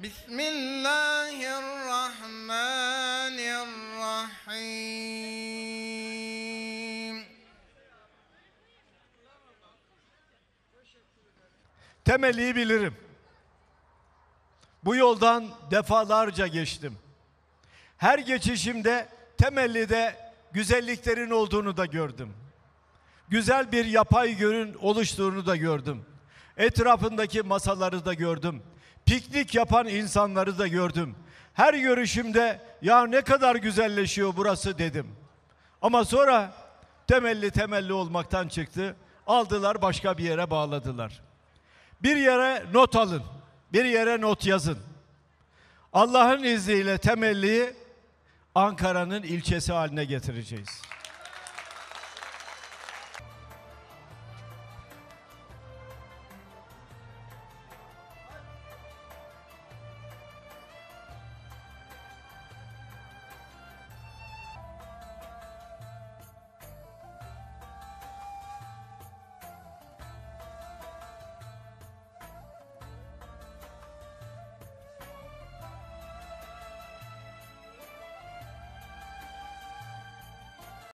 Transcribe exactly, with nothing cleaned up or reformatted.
Bismillahirrahmanirrahim. Temelli'yi bilirim. Bu yoldan defalarca geçtim. Her geçişimde Temelli'de güzelliklerin olduğunu da gördüm. Güzel bir yapay görün oluştuğunu da gördüm. Etrafındaki masaları da gördüm. Piknik yapan insanları da gördüm. Her görüşümde ya ne kadar güzelleşiyor burası dedim. Ama sonra Temelli temelli olmaktan çıktı. Aldılar başka bir yere bağladılar. Bir yere not alın. Bir yere not yazın. Allah'ın izniyle Temelli'yi Ankara'nın ilçesi haline getireceğiz.